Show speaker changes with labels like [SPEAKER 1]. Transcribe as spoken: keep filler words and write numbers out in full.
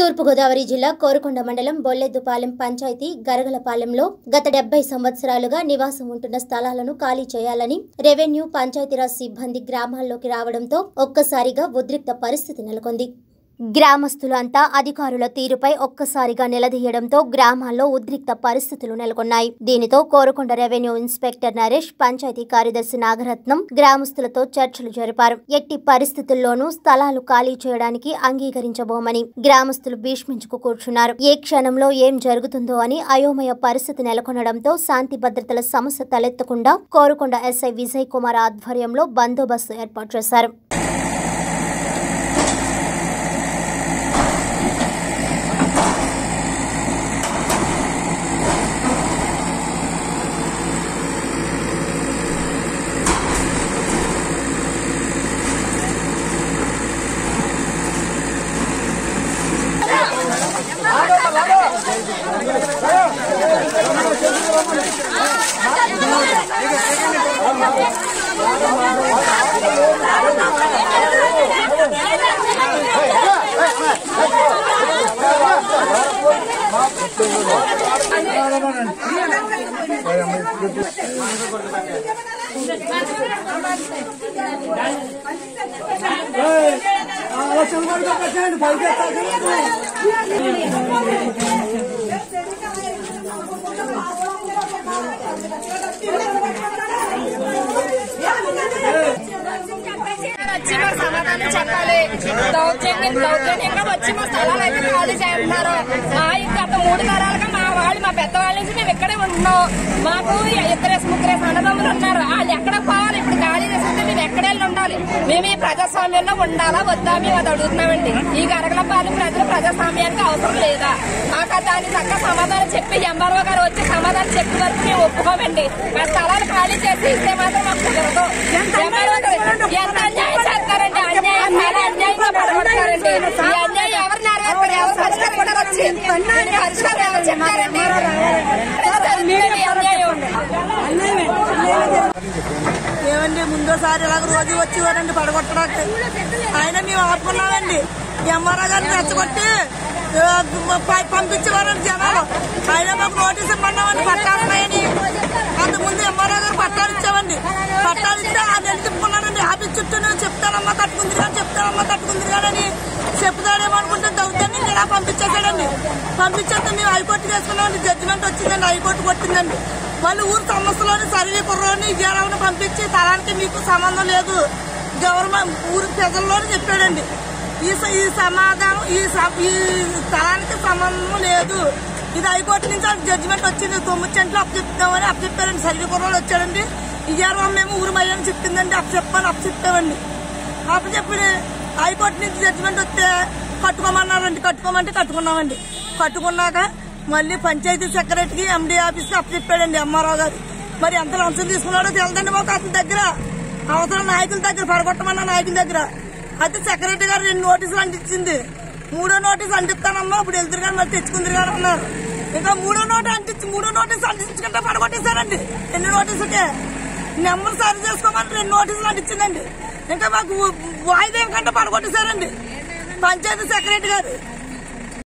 [SPEAKER 1] తూర్పు గోదావరి జిల్లా కోరుకొండ మండలం బొల్లెద్దుపాలెం పంచాయతీ గరగలపాలెంలో గత డెబ్బై సంవత్సరాలుగా నివాసం ఉంటున్న స్థలాలను ఖాళీ చేయాలని రెవెన్యూ పంచాయతీరాజ్ సిబ్బంది గ్రామాల్లోకి రావడంతో ఒక్కసారిగా ఉద్రిక్త పరిస్థితి నెలకొంది. గ్రామస్తులు అంతా అధికారుల తీరుపై ఒక్కసారిగా నిలదీయడంతో గ్రామాల్లో ఉద్రిక్త పరిస్థితులు నెలకొన్నాయి. దీనితో కోరుకొండ రెవెన్యూ ఇన్స్పెక్టర్ నరేష్, పంచాయతీ కార్యదర్శి నాగరత్నం గ్రామస్తులతో చర్చలు జరిపారు. ఎట్టి పరిస్థితుల్లోనూ స్థలాలు ఖాళీ చేయడానికి అంగీకరించబోమని గ్రామస్తులు భీష్మించుకు కూర్చున్నారు. ఏ క్షణంలో ఏం జరుగుతుందో అని అయోమయ పరిస్థితి నెలకొనడంతో శాంతి భద్రతల సమస్య తలెత్తకుండా కోరుకొండ ఎస్ఐ విజయ్ కుమార్ ఆధ్వర్యంలో బందోబస్తు ఏర్పాటు చేశారు.
[SPEAKER 2] వచ్చి మా సమాధానం చెప్పాలి. దౌర్జన్యం దౌర్జన్యంగా వచ్చి మా స్థలాలు అయితే ఖాళీ చేస్తున్నారు. మా గత మూడు తరాలుగా మా వాళ్ళు మా పెద్దవాళ్ళ నుంచి మేము ఇక్కడే ఉంటున్నాం. మాకు ఇద్దరేసి ముగ్గురేసి అన్నదమ్ములు ఉన్నారు. వాళ్ళు ఎక్కడ పోవాలి? ఇప్పుడు ఖాళీ చేసుకుంటే మేము ఎక్కడెళ్ళి ఉండాలి? మేము ఈ ప్రజాస్వామ్యంలో ఉండాలా వద్దా మేము అది అడుగుతున్నామండి. ఈ గరగలపాలెం ప్రజలు ప్రజాస్వామ్యానికి అవసరం లేదా? మాకు దానికి తగ్గ సమాధానం చెప్పి ఎంఆర్ఓ గారు వచ్చి సమాధానం చెప్పే వరకు మేము ఒప్పుకోమండి. మా స్థలాలు ఖాళీ చేసి ఇస్తే మాత్రం మాకు కుదరదు. ఎంఆర్ఓ గారు ఎంత అన్యాయం చేస్తారండి. అన్యాయం అన్యాయంగా పడగొడతారండి. ఈ అన్యాయం ఎవరు నెరవేర్తారు? ఎవరు పరిష్కరిస్తారు? వచ్చి పరిష్కారం ఎవరు చెప్తారండి?
[SPEAKER 3] ఏమండి ముందోసారి ఇలాగ రోజు వచ్చేవారండి పడగొట్టడానికి. ఆయన మేము ఆపుకున్నామండి. ఎంఆర్ఓ గారిని రెచ్చగొట్టి పంపించేవారండి జనాలు. ఆయన మాకు నోటీసు ఇమ్మన్నామండి పట్టాలున్నాయని. అంతకుముందు ఎంఆర్ఓ గారు పట్టాలు ఇచ్చామండి. పట్టాలు ఇస్తే అది వెళ్ళి తిప్పుకున్నారండి. ఆఫీస్ చుట్టూ చెప్తానమ్మా కట్టుకుంది కానీ చెప్తానమ్మా కట్టుకుంది కానీ చెప్తాడేమో అనుకుంటే దౌర్జన్యం ఇలా పంపించేసాడండి. పంపించేస్తే మేము హైకోర్టుకి వేసుకున్నామండి. జడ్జిమెంట్ వచ్చిందండి, హైకోర్టు కొట్టిందండి. వాళ్ళు ఊరు సమస్యలోని సర్వే కుర్రోని విజయరావుని పంపించి తలానికి మీకు సంబంధం లేదు గవర్నమెంట్ ఊరు ప్రజల్లోని చెప్పాడండి. ఈ ఈ సమాధానం ఈ ఈ స్థలానికి సంబంధం లేదు. ఇది హైకోర్టు నుంచి జడ్జిమెంట్ వచ్చింది. తొమ్మిది సెంట్లు అప్పు చెప్తామని అప్పు చెప్పారండి. సర్వే కుర్రోలు వచ్చాడండి. విజయరావు మేము ఊరు మయ్యని చెప్పిందండి. అప్పు చెప్పని అప్పు చెప్తామండి. అప్పు చెప్పి హైకోర్టు నుంచి జడ్జిమెంట్ వస్తే కట్టుకోమన్నారండి. కట్టుకోమంటే కట్టుకున్నామండి. కట్టుకున్నాక మళ్ళీ పంచాయతీ సెక్రటరీకి ఎండీ ఆఫీస్కి అప్పు చెప్పాడండి ఎంఆర్ఓ గారు. మరి ఎంత లంచం తీసుకున్నాడో తెలదండి మాకు అతని దగ్గర. అవసరం నాయకుల దగ్గర పడగొట్టమన్న నాయకుల దగ్గర అయితే సెక్రటరీ గారు రెండు నోటీసులు అంటించింది. మూడో నోటీసు అంటిస్తానమ్మా ఇప్పుడు వెళ్తురు కానీ మరి తెచ్చుకుందరు కానీ అన్నారు. ఇంకా మూడో నోటు అంటించి మూడో నోటీసు అంటించుకుంటే పడగొట్టేశారండి. రెండు నోటీసులకే నెంబర్ సరి చేసుకోమని రెండు నోటీసులు అంటించిందండి. ఇంకా మాకు వాయిదా కంటే పడగొట్టేశారండి పంచాయతీ సెక్రటరీ గారు.